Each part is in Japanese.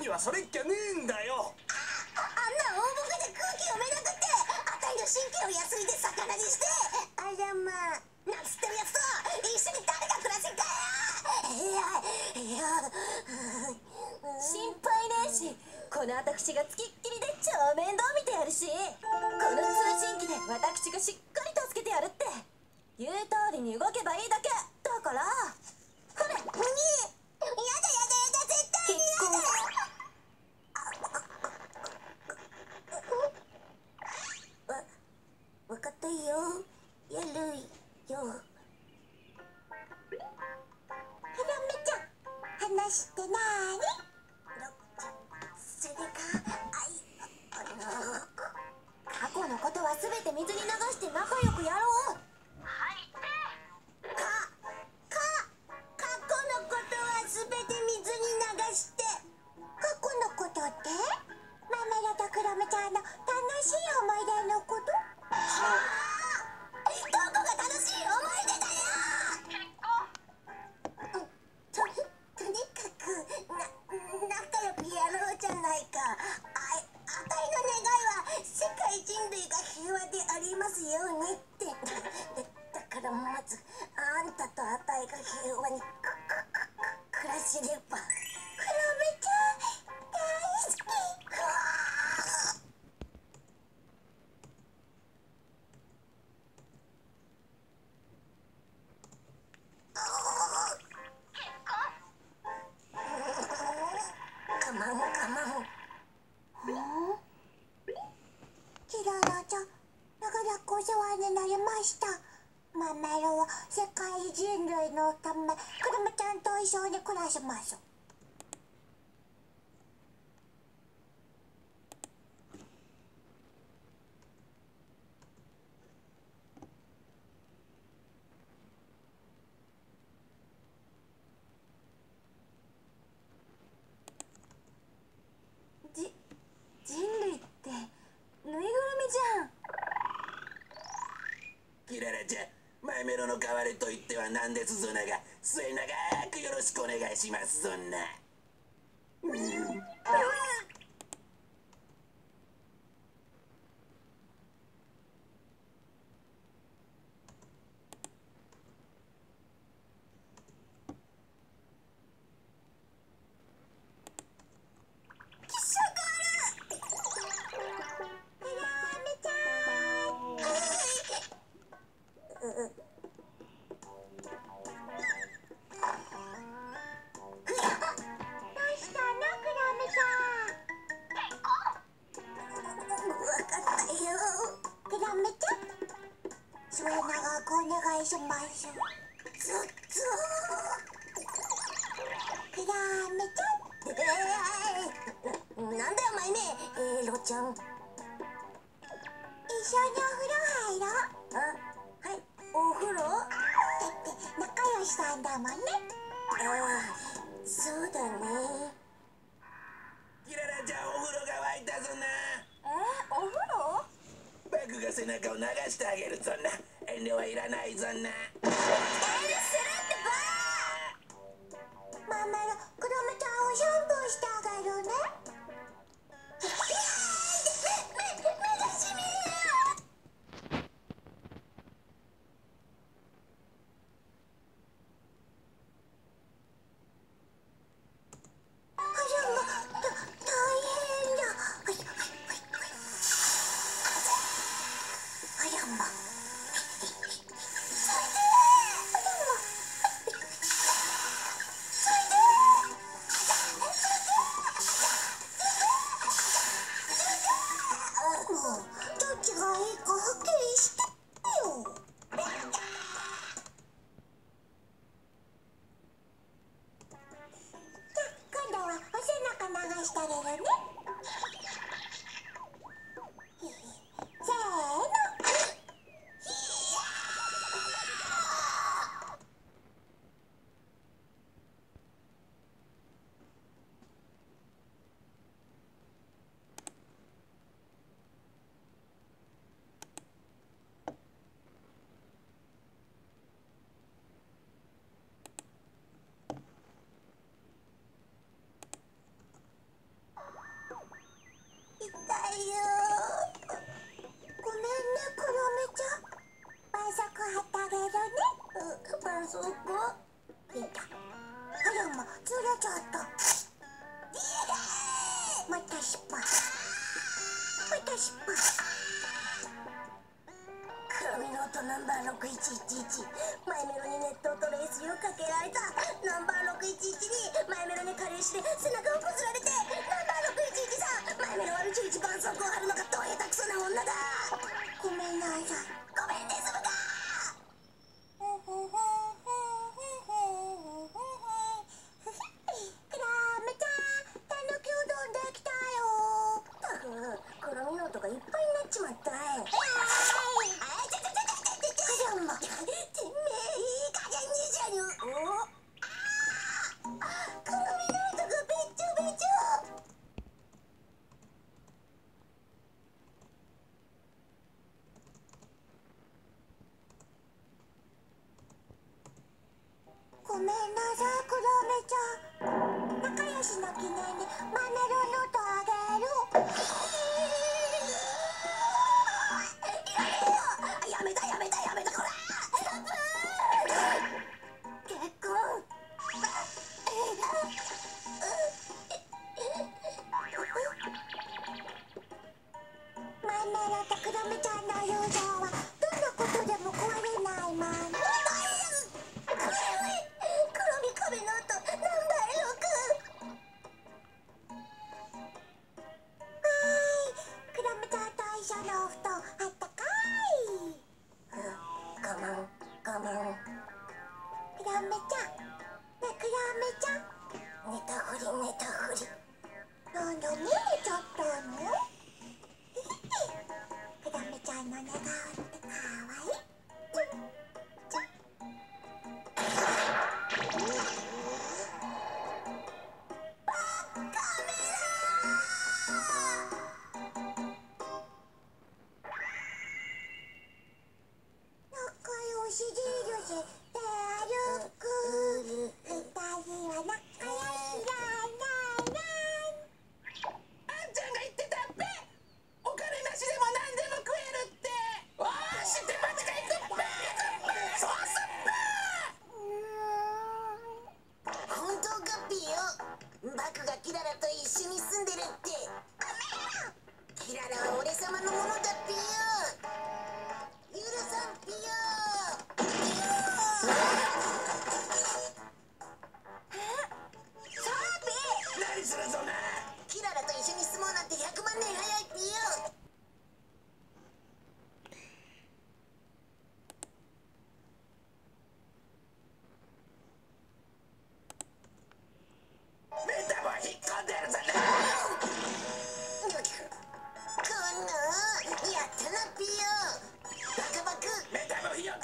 はそれっきゃねえんだよ。 あんな大ボケで空気読めなくってあたいの神経を安いで魚にして、あらまあなんつってるやつと一緒に誰が暮らせんかよ。いや心配ねえし、この私がつきっきりで超面倒見てやるし、この通信機で私がしっかり助けてやるって言う通りに動けばいいだけだから。ほれ、 やだやだやだ、絶対にやだ。わかったよ、やるよ。ひらめちゃん、話ってなーに？それが過去のことは全て水に流して仲良くやろう。 過去のことはすべて水に流して。過去のことってママラとクロメちゃんの楽しい思い出のこと？はあ、どこが楽しい思い出だよ。とにかく仲良くやろうじゃないか。あたいの願いは世界人類が平和でありますようにって。だからまずあんたとあたいが平和に暮らせれば。クロメちゃん大好き。カモンカモン。キララちゃん、長らくお世話になりました。ママロは世界人類のためクロメちゃんと一緒に暮らします。 人類ってぬいぐるみじゃん。 キララちゃん、マイメロの代わりと言ってはなんですぞなが、末永くよろしくお願いしますぞな。末永くお願いします。ずっとクラメちゃん。なんだよマイメロちゃん。一緒にお風呂入ろう。はい、お風呂？だって仲良しさんだもんね。そうだね。キララちゃん、お風呂が沸いたぞな。 お風呂？ バグが背中を流してあげるぞな。遠慮はいらないぞな。遠慮するってばママがクロメちゃんをシャンプーしてあげるね。目がしみる。 そこいた。あらま、ずれちゃった。また失敗。また失敗。黒ミノートナンバー6111。マイメロに熱湯と冷水をかけられた。ナンバー611にマイメロに軽石で背中をこすられて。ナンバー611さん、マイメロは11絆創膏を貼るのがどう下手くそな女だ。ごめんなさい。ごめんね、すむか。クラムちゃん、たぬきうどんできたよ。たく、黒ミノートがいっぱいになっちまったい。あらま、てめえいい加減にじゃにゅ。黒ミノートがべっちょべちょ。ごめんなさい、クロメちゃん。仲良しの記念にマメロノートあげる。やめたやめたやめた、こらストップ。結婚マメロとクロメちゃんの友情はどんなことでも壊れないまま。黒み壁の音ナンバー6。クロメちゃんと一緒のお布団あったかい。ごめんごめん。クロメちゃんね、クロメちゃん、寝たふり寝たふり。なんだ、寝れちゃったの。クロメちゃんの寝顔ってかわいい。仲良し印で歩く。二人は仲良しだな。 あんちゃんが言ってたっぺ。お金なしでも何でも食えるって。おーしって間違いくっぺ。そうすっぺ。 本当かピよ。バクがキララと一緒に住んでるって。キララは俺様のものだピよ。許さんピよ。 何するぞな。 キララと一緒に住もうなんて100万年早いピよ。 メタも引っ込んでるぞな。 こんなやったなピよ。バクバク。 メタもひよか。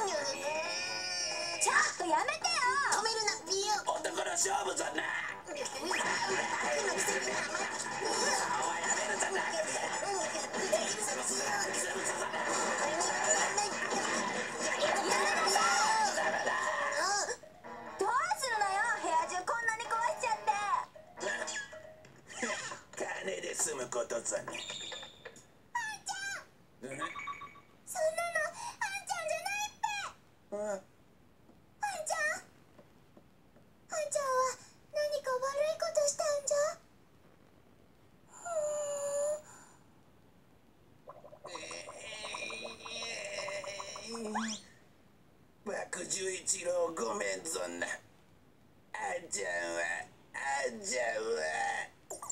ちょっとやめてよ。 止めるなピよ。 男の勝負ぞな。 バクのくせに甘い。 顔はやめるぞな。 どうするのよ、部屋中こんなに壊しちゃって。 金で済むことぞね。 そんなのあんちゃんじゃないっぺ。あんちゃんは何か悪いことしたんじゃ。 爆十一郎ごめんぞな。あんちゃんは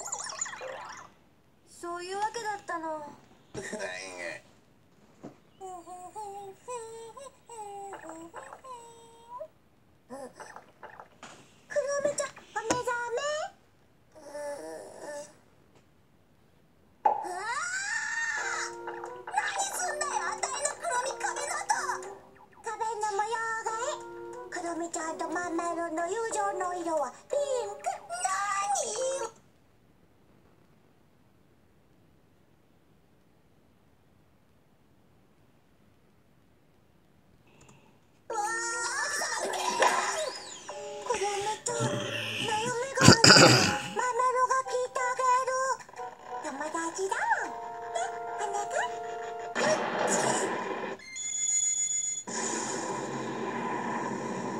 そういうわけだったの。 クロメちゃん、お目覚め。何すんだよ、あたいの黒み壁のと。壁の模様替え。クロミちゃんとマンメロの友情の色はピンク。なに。うわー、クロミちゃん、悩みがある。マンメロが聞いてあげる。友達だもんね、お願い。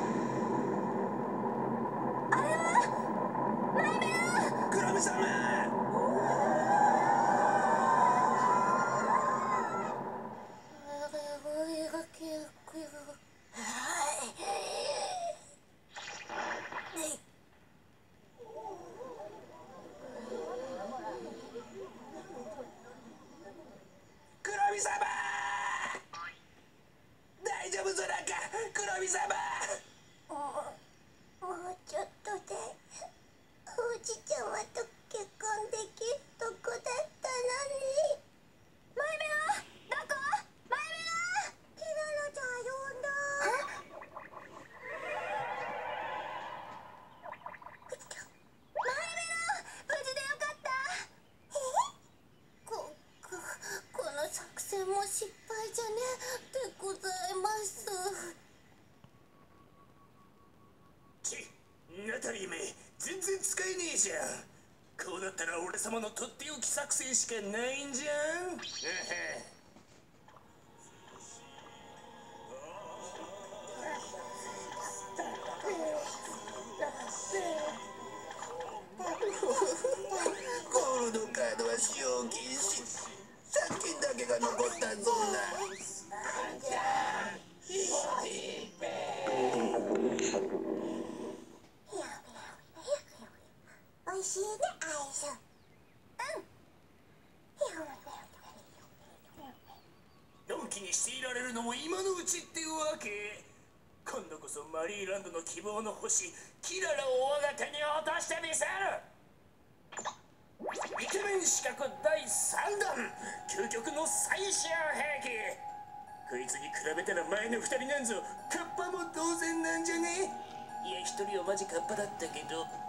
神様。 もうちょっとでおじちゃまと結婚できるとこだったのに。 マイメラ、どこ？マイメラ。 キララちゃん呼んだ。 マイメラ、無事でよかった。 この作戦も失敗じゃねでございます。 ナタリーめ、全然使えねえじゃん。こうなったら俺様のとっておき作戦しかないんじゃん。ゴールドカードは使用禁止。借金だけが残ったぞな。 おいしいね、アイス。 のんきにしていられるのも今のうちってわけ。今度こそマリーランドの希望の星キララを我が手に落としてみせる。イケメン資格第3弾、究極の最小兵器。こいつに比べたら前の2人なんぞカッパも同然なんじゃね。いや、1人はマジカッパだったけど。